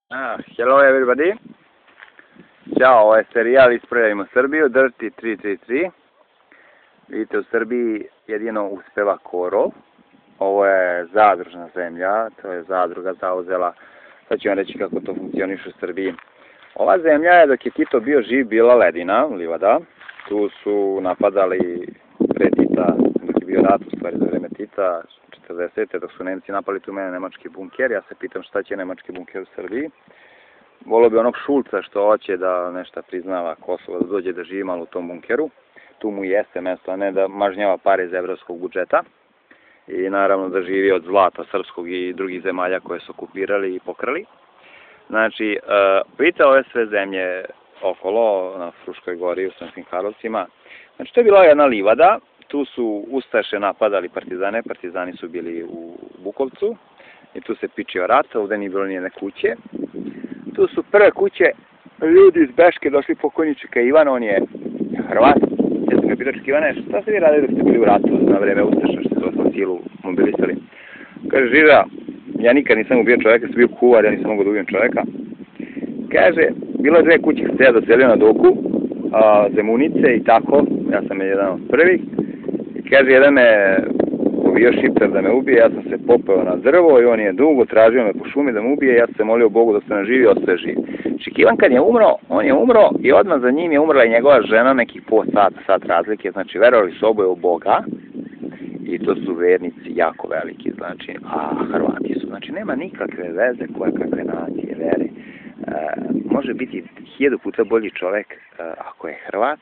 Hello everybody. Ćao, ovo je serijal Ispravljajmo Srbiju, Dirty 333. Vidite, u Srbiji jedino uspeva korov. Ovo je zadružna zemlja, to je zadruga zauzela. Sad ću vam reći kako to funkcioniše u Srbiji. Ova zemlja je, dok je Tito bio živ, bila ledina, livada. Tu su napadali pre Tita, dok je bio rat, u stvari za vreme Tita, 40. dok su Nemci napali tu mene nemački bunker. Ja se pitam šta će nemački bunker u Srbiji. Volio bi onog Šulca što hoće da nešto priznava Kosovo, da dođe da živi malo u tom bunkeru. Tu mu jeste mesto, a ne da mažnjava pare iz evropskog budžeta. I naravno da živi od zlata srpskog i drugih zemalja koje su okupirali i pokrali. Znači, vidite ove sve zemlje okolo, na Fruškoj gori, u Sremskim Karlovcima. Znači, to je bila jedna livada. Tu su ustaše napadali partizane, partizani su bili u Bukovcu. I tu se pičio rat, ovdje nije bilo nijedne kuće. Tu su prve kuće, ljudi iz Beške došli pokojnička Ivan, on je Hrvat. Ja sam ga pitao, Ivane, šta ste vi radili dok ste bili u ratu na vreme ustaša, što su vas silu mobilisali? Kaže, Žiža, ja nikad nisam ubio čovjeka, sam bio kuvar, ja nisam mogao da ubijem čovjeka. Kaže, bilo je dve kuće, kad se ja doselio na Doku, Zemunice i tako, ja sam jedan od prvih. I kaže, jedan me bio šiptar da me ubije, ja sam se popeo na drvo i on je dugo tražio me po šumi da me ubije, ja sam se molio Bogu da se ne živi, ostaje živ. Ivan kad je umro, on je umro i odmah za njim je umrla i njegova žena, nekih pol sat razlike, znači verovali su oboje u Boga i to su vernici jako veliki, znači, a Hrvati su, znači nema nikakve veze koje kakve nacije, vere. Može biti 1000 puta bolji čovjek ako je Hrvat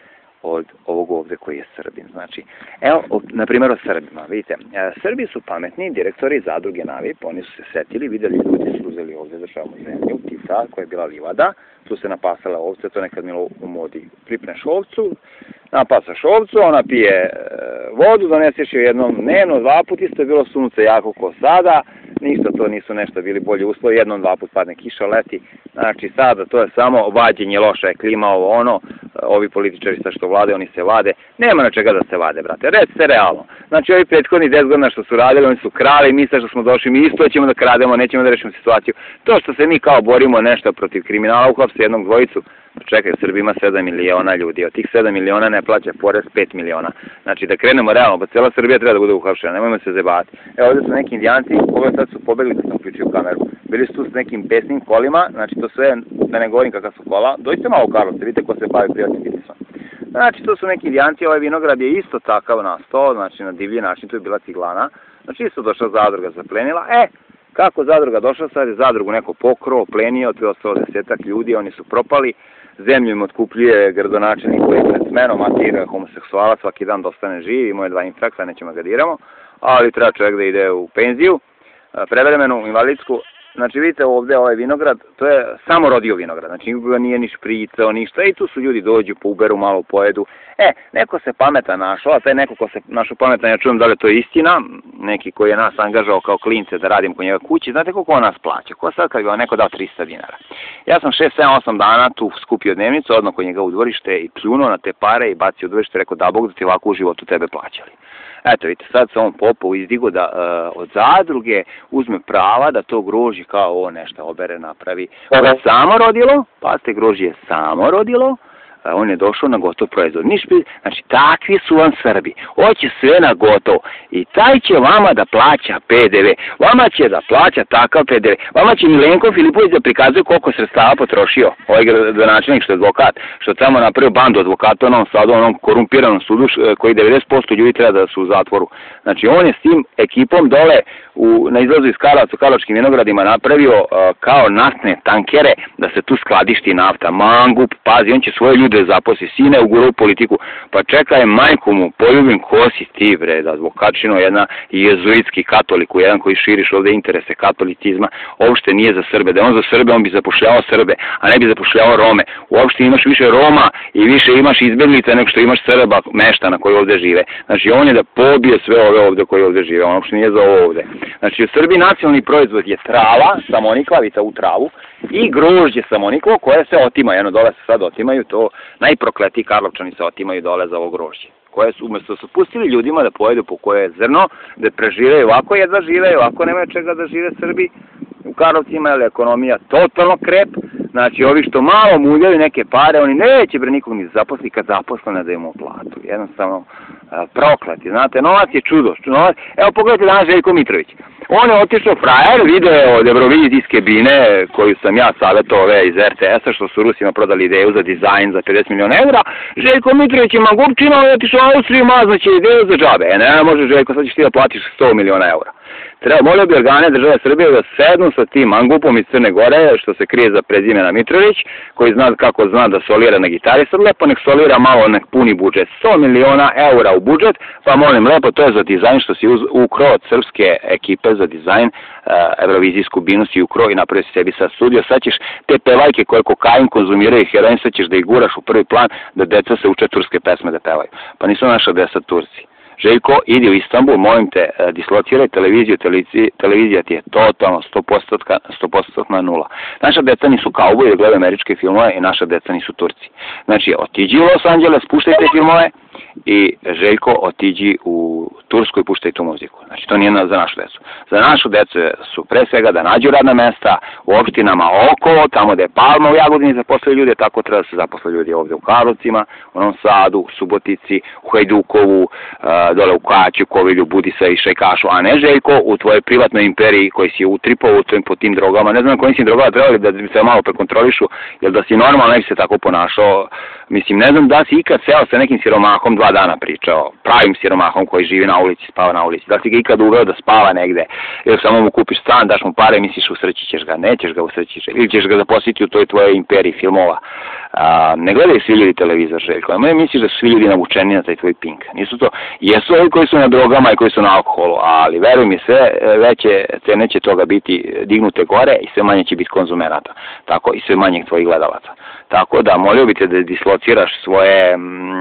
od ovog ovdje koji je Srbin. Znači, evo, na primjer o Srbima, vidite, Srbi su pametni, direktori zadruge Navip, oni su se setili, vidjeli ljudi su uzeli ovdje državnu zemlju, Tita, koja je bila livada, tu se napasala ovce, to nekad bilo u modi, pripneš ovcu, napasaš ovcu, ona pije vodu, doneseš je jednom dnevno, 2 put, isto je bilo sunce jako ko sada, ništa to nisu nešto bili bolji uslovi, jednom, 2 put padne kiša, leti, znači sada to je samo vađenje, loša je klima, ovo ono, ovi političari sa što vlade, oni se vade, nema na čega da se vade, brate, recite realno. Znači ovi prethodni 10 godina što su radili, oni su krali, mi sad što smo došli, mi isto ćemo da krademo, nećemo da rešimo situaciju. To što se mi kao borimo nešto protiv kriminala, uhapse jednog dvojicu, čekaj, Srbija ima 7 miliona ljudi, od tih 7 miliona ne plaća porez 5 miliona. Znači da krenemo realno, pa cijela Srbija treba da bude uhapšena, nemojmo se zebati. Evo ovdje su neki indijanci, ovo sad su pobegli da sam uključio kameru. Bili su tu s nekim pesnim kolima, znači to sve, da ne govorim kakva su kola, dođite malo u Karlovce, vidite ko se bavi privatnim biznisom. Znači to su neki indijanci, ovaj vinograd je isto takav nastao, znači na divlji način, tu je bila ciglana, znači isto došla zadruga zaplenila, kako zadruga došla, sad je zadrugu neko pokrao, plenio, tu je ostalo 10-ak ljudi, oni su propali, zemlju im otkupljuje gradonačelnik koji je pred smenom, Matir, homoseksualac, svaki dan dostane živ, imao je 2 infrakta, nećemo ga diramo, ali treba čovjek da ide u penziju, prevremenu, invalidsku. Znači vidite ovdje ovaj vinograd, to je samo rodio vinograd, znači nikoga nije ni špricao, ništa, i tu su ljudi dođu, uberu, malo pojedu. Neko se pametan našao, a taj neko ko se našao pametan, ja čujem da li to je istina, neki koji je nas angažao kao klince da radim kod njega kući, znate koliko on nas plaća, ko sad kad bi vam neko dao 300 dinara. Ja sam 6, 7, 8 dana tu skupio dnevnicu, odmah kod njega u dvorište i pljunuo na te pare i bacio u dvorište, rekao da Bog da ti ovako u životu tebe plaćali. Eto vidite, sad se on popao izdigo da od zadruge uzme prava da to grožđe kao ovo nešto obere, napravi. Ovo je samo rodilo, pazite, grožđe je samo rodilo, on je došao na gotov proizvod. Znači, takvi su vam Srbi. Hoće sve na gotov. I taj će vama da plaća PDV. Vama će da plaća takav PDV. Vama će Milenko Filipović da prikazuje koliko sredstava potrošio. Ovaj gradonačelnik što je advokat, što tamo napravio bandu advokata, onom sadu, onom korumpiranom sudu, koji 90% ljudi treba da su u zatvoru. Znači, on je s tim ekipom dole na izlazu iz Karlovca u Karlovačkim vinogradima napravio kao naftne tankere da se tu skladišti nafta. Mangup, pazi, on će svoje ljude zaposli, sine ugura u politiku, pa čekaj majku mu, poljubim, ko si ti bre, da advokatčino, jedna jezuitski katoliku, jedan koji širiš ovdje interese katolicizma, uopšte nije za Srbe, da je on za Srbe, on bi zapošljavao Srbe, a ne bi zapošljavao Rome. Uopšte imaš više Roma i više imaš izbjeglica nego što imaš Srba, meštana koji ovdje žive. Znači on je da pobije sve ove ovdje koji ovdje žive, on uopšte nije za ovo ovdje. Znači u Srbiji nacionalni proizvod je trava, samoniklavica u travu, i grožđe samoniklo koje se otima, jedno dole se sad otimaju, to najprokletiji Karlovčani se otimaju dole za ovo grožđe, koje su umjesto su pustili ljudima da pojedu po koje je zrno, da preživaju ovako jedva žive, ovako nemaju čega da žive Srbi, u Karlovcima, jer je ekonomija totalno krep. Znači, ovi što malo muljaju neke pare, oni neće bre nikog ni zaposliti kad zaposlene da imamo platu. Jednostavno, proklati. Znate, novac je čudo. Evo, pogledajte danas Željko Mitrović. On je otišao frajer, video od Eurovizijske bine, koju sam ja savjetovao ove iz RTS-a, što su Rusima prodali ideju za dizajn za 50 miliona eura. Željko Mitrović je mangupčina, on je otišao u Austriju, maznaće ideju za džabe. Ne može Željko, sad ćeš ti da platiš 100 miliona eura. Molio bi organe države Srbije da sednu sa tim mangupom iz Crne Gore, što se krije za prezimena Mitrović, koji zna kako zna da solira na gitari, sad lepo nek solira malo, nek puni budžet, 100 miliona eura u budžet, pa molim lepo, to je za dizajn što si ukro od srpske ekipe za dizajn, Eurovizijsku binu si ukro i napravio si sebi sa studio, sad ćeš te pevajke koje kokain konzumiraju i heroin, sad ćeš da ih guraš u prvi plan, da deca se uče turske pesme da pevaju, pa nisu naša deca Turci. Željko, idi u Istanbul, molim te, dislociraj televiziju, televizija ti je totalno 100% nula. Naša deca nisu kauboji da gledaju američke filmove i naša deca nisu Turci. Znači, otiđi u Los Angeles, puštaj te filmove i Željko, otiđi u Tursku i puštaj tu muziku. Znači, to nije za našu decu. Za našu decu su pre svega da nađu radna mesta u opštinama okolo, tamo gde je Palma u Jagodini zaposle ljude, tako treba da se zaposle ljudi ovde u Karlovcima, u Novom Sadu, u Subotici, u Hajdukovu, dole u Kaću, Kovilju, Budisa i Šajkašu, a ne Željko u tvojoj privatnoj imperiji koji si utripao po tim drogama. Ne znam kojim si drogama trebali da se malo prekontrolišu, jer da si normalno ne bi se tako ponašao. Mislim, ne znam da si ikad seo sa nekim siromahom 2 dana pričao, pravim siromahom koji živi na ulici, spava na ulici. Da si ga ikad uveo da spava negde, jer samo mu kupiš stan, daš mu pare i misliš usreći ćeš ga, nećeš ga usreći, ili ćeš ga zaposliti u toj tvojoj imperiji filmova. Ne gledaju svi ljudi televizor, Željko. Ne misliš da su svi ljudi navučeni na taj tvoj Pink. Nisu to, jesu ovi koji su na drogama i koji su na alkoholu, ali veruj mi, sve veće cene će toga biti dignute gore i sve manje će biti konzumerata. Tako i sve manje tvojih gledalaca. Tako da molio bi te da dislociraš svoje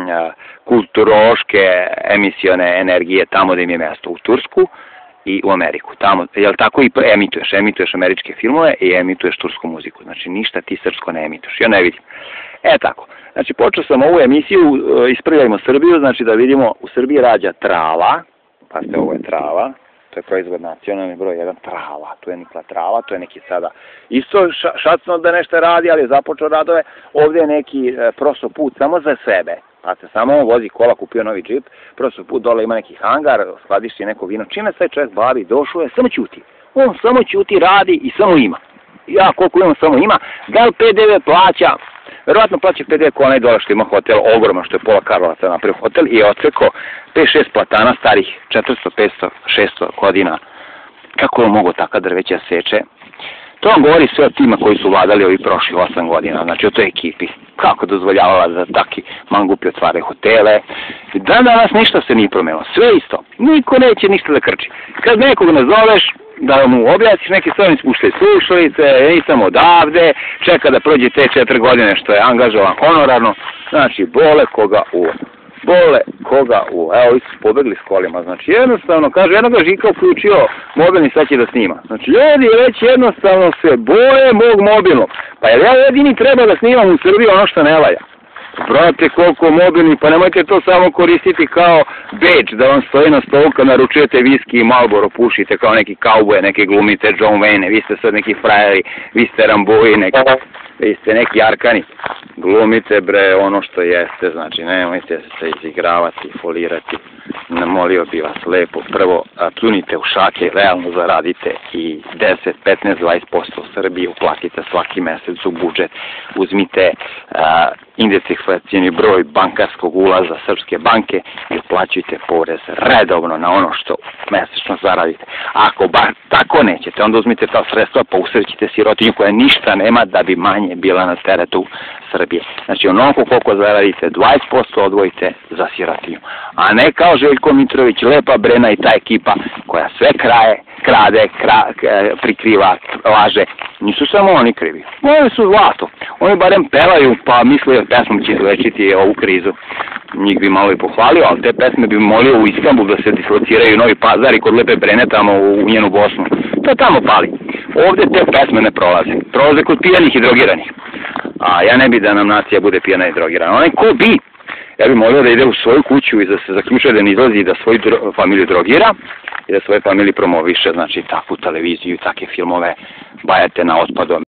kulturološke emisione energije tamo da im je mesto, u Tursku i u Ameriku. Tamo, jel tako i emituješ američke filmove i emituješ tursku muziku. Znači ništa ti srpsko ne emituješ. Ja ne vidim. Tako. Znači počeo sam ovu emisiju, ispravljajmo Srbiju, znači da vidimo u Srbiji rađa trava, pa ste ovo je trava, to je proizvod nacionalni broj 1, trava, tu je nikla trava, to je neki sada isto šacno da nešto radi, ali je započeo radove, ovdje je neki prosto put samo za sebe, pa se samo on vozi kola, kupio novi džip, prosto put dole ima neki hangar, skladišti neko vino, čime se čovjek bavi, došao je, samo ćuti, on samo ćuti, radi i samo ima. Ja koliko imam samo ima, da li PDV plaća, verovatno plaća PDV ko onaj dole što ima hotel, ogroman što je pola Karlovaca napravio hotel i je odsekao 5-6 platana starih 400, 500, 600 godina. Kako je mogo taka drveća seče? To vam govori sve o tima koji su vladali ovih prošlih 8 godina, znači o toj ekipi. Kako dozvoljavala da taki mangupi otvaraju hotele. Danas ništa se nije promenilo, sve isto. Niko neće ništa da krči. Kad nekog nazoveš, da mu objasniš neke stvari, spuštaj slušalice, nisam odavde, čeka da prođe te 4 godine što je angažovan honorarno, znači bole koga u. Evo, su pobegli s kolima, znači jednostavno, kaže, jednog Žika uključio mobilni, sad će da snima. Znači, ljudi već jednostavno se boje mog mobilnog. Pa jer ja jedini treba da snimam u Srbiji ono što ne valja. Brate, koliko mobilni, pa nemojte to samo koristiti kao bedž, da vam stoji na stolu kad naručujete viski i Marlboro pušite kao neki kauboje, neke glumite John Wayne, vi ste sad neki frajeri, vi ste Ramboji, vi ste neki Arkani. Glumite bre ono što jeste, znači nemojte se izigravati, folirati. Molio bi vas lepo, prvo pljunite u šake, realno zaradite i 10, 15, 20% u Srbiji uplatite svaki mesec u budžet. Uzmite indeksacioni broj bankarskog ulaza srpske banke i uplaćujte porez redovno na ono što mesečno zaradite. Ako bar tako nećete, onda uzmite ta sredstva pa usrećite sirotinju koja ništa nema da bi manje bila na teretu Srbije. Znači onoliko koliko zaradite, 20% odvojite za sirotinju. A ne kao Željko Mitrović, Lepa Brena i ta ekipa koja sve krade, prikriva, laže. Nisu samo oni krivi. Oni su zlato. Oni barem pevaju pa misle da pesmom će lečiti ovu krizu. Njih bi malo i pohvalio, ali te pesme bi molio u Istanbul da se dislociraju Novi Pazar i kod Lepe Brene tamo u njenu Bosnu. To tamo pali. Ovdje te pesme ne prolaze. Prolaze kod pijanih i drogiranih. A ja ne bi da nam nacija bude pijana i drogirana. Onaj ko bi, Ja bih molio da ide u svoju kuću i da se zaključuje da ne izlazi i da svoju familiju drogira i da svoje familiji promoviše, znači, takvu televiziju, takve filmove, bajate na otpadom.